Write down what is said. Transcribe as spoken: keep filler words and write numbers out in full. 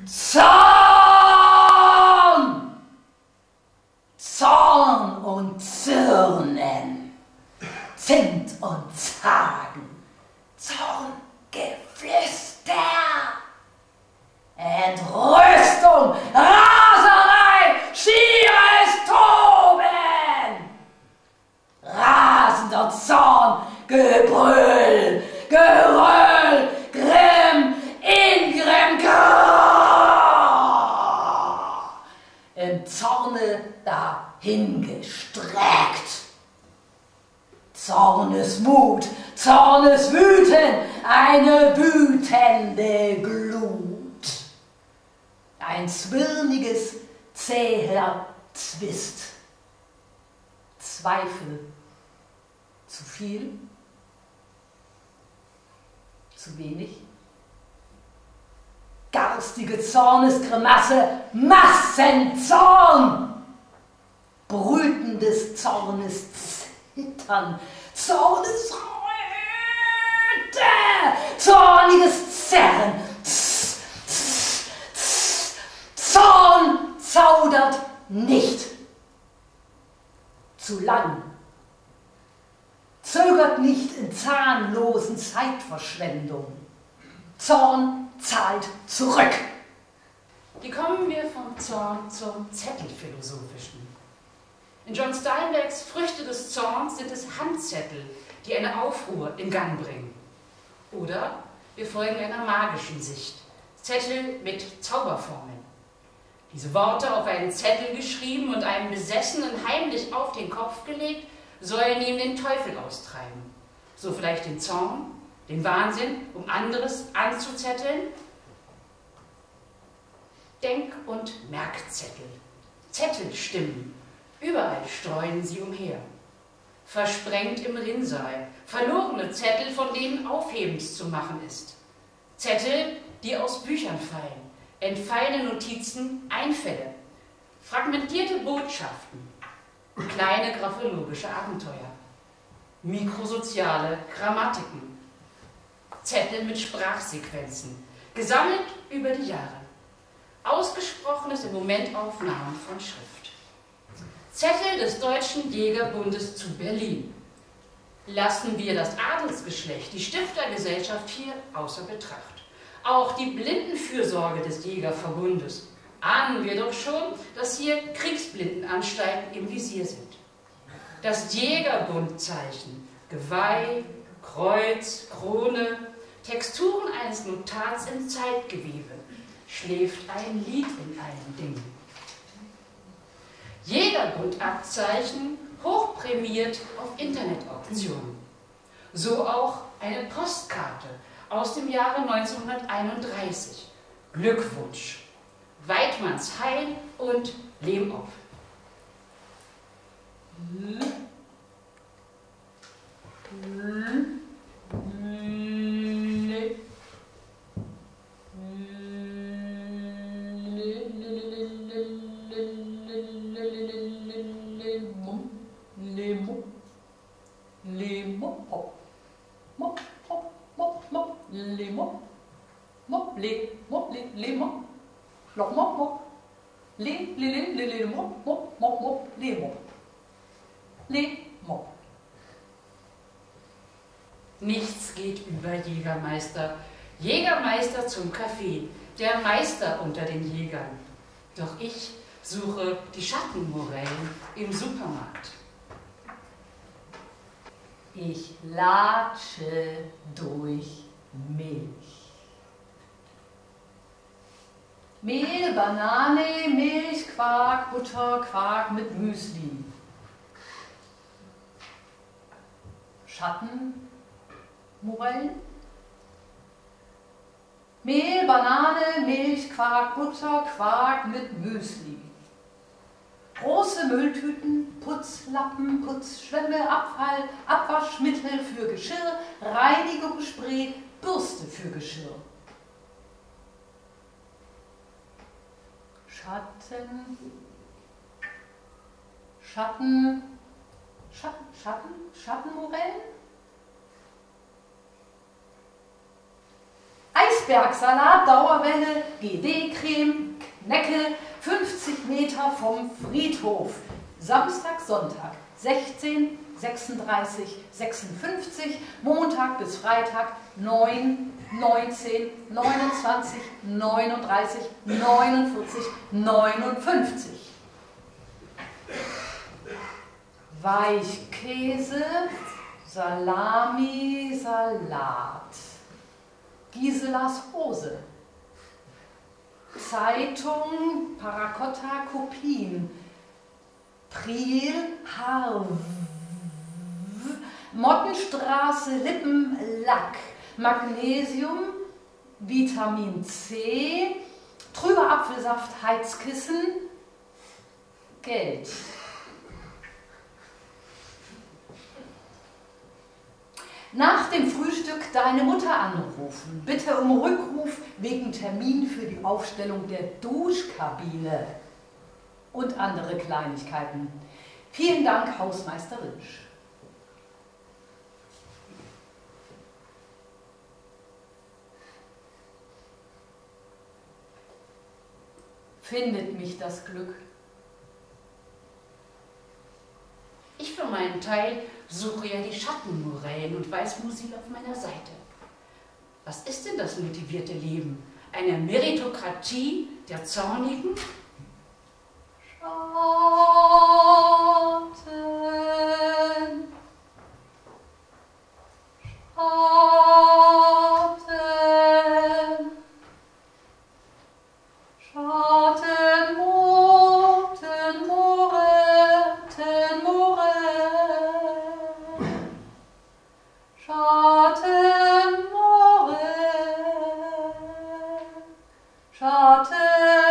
Zorn! Zorn und Zürnen, Zimt und Zagen, Zorngeflüster, Entrüstung, Raserei, schieres Toben, rasender Zorn, Gebrüll, Geröll, Grimm, Ingrimm, Grrrr, im Zorne dahingestreckt. Zornesmut, Zorneswüten, eine wütende Glut, ein zwirniges, zäher Zwist, Zweifel, zu viel, zu wenig, garstige Zornesgrimasse, Massenzorn, brütendes Zornes Zittern, Zornesröte, zorniges Zerren, tss, tss, tss, Zorn zaudert nicht. Zu lang, zögert nicht in zahnlosen Zeitverschwendung. Zorn zahlt zurück. Wie kommen wir vom Zorn zum Zettelphilosophischen? In John Steinbecks Früchte des Zorns sind es Handzettel, die eine Aufruhr in Gang bringen. Oder wir folgen einer magischen Sicht. Zettel mit Zauberformeln. Diese Worte auf einen Zettel geschrieben und einem Besessenen heimlich auf den Kopf gelegt, sollen ihm den Teufel austreiben. So vielleicht den Zorn, den Wahnsinn, um anderes anzuzetteln. Denk- und Merkzettel. Zettelstimmen. Überall streuen sie umher. Versprengt im Rinnsal, verlorene Zettel, von denen Aufhebens zu machen ist. Zettel, die aus Büchern fallen, entfallene Notizen, Einfälle, fragmentierte Botschaften, kleine graphologische Abenteuer, mikrosoziale Grammatiken, Zettel mit Sprachsequenzen, gesammelt über die Jahre, ausgesprochenes in Momentaufnahmen von Schrift. Zettel des Deutschen Jägerbundes zu Berlin. Lassen wir das Adelsgeschlecht, die Stiftergesellschaft hier außer Betracht. Auch die Blindenfürsorge des Jägerverbundes. Ahnen wir doch schon, dass hier Kriegsblindenanstalten im Visier sind. Das Jägerbundzeichen, Geweih, Kreuz, Krone, Texturen eines Notats im Zeitgewebe, schläft ein Lied in allen Dingen. Jägerbundabzeichen hochprämiert auf Internetauktionen. So auch eine Postkarte aus dem Jahre neunzehnhunderteinunddreißig. Glückwunsch, Weidmannsheil und Lehmauf. Nichts geht über Jägermeister. Jägermeister zum Kaffee, der Meister unter den Jägern. Doch ich suche die Schattenmorellen im Supermarkt. Ich latsche durch Milch. Mehl, Banane, Milch, Quark, Butter, Quark mit Müsli. Schattenmorellen? Mehl, Banane, Milch, Quark, Butter, Quark mit Müsli. Große Mülltüten, Putzlappen, Putzschwämme, Abfall, Abwaschmittel für Geschirr, Reinigungsspray, Bürste für Geschirr. Schatten, Schatten, Schatten, Schatten, Schattenmorellen? Eis Eisbergsalat, Dauerwelle, G D-Creme, Knecke, fünfzig Meter vom Friedhof. Samstag, Sonntag, sechzehn, sechsunddreißig, sechsundfünfzig, Montag bis Freitag, neun, neunzehn, neunundzwanzig, neununddreißig, neunundvierzig, neunundfünfzig. Weichkäse, Salami, Salat. Giselas Hose. Zeitung, Paracotta, Kopien. Priel, Harv. Mottenstraße, Lippenlack. Magnesium, Vitamin C. Trüber Apfelsaft, Heizkissen. Geld. Nach dem Frühstück deine Mutter anrufen. Bitte um Rückruf wegen Termin für die Aufstellung der Duschkabine und andere Kleinigkeiten. Vielen Dank, Hausmeister Rinsch. Findet mich das Glück? Ich für meinen Teil suche ja die Schattenmorellen und weiß Musil auf meiner Seite. Was ist denn das motivierte Leben? Eine Meritokratie der Zornigen? Schatten, Schatten, Schatten, Moten, Moretten, Moren, Schatten, Moren, Schatten,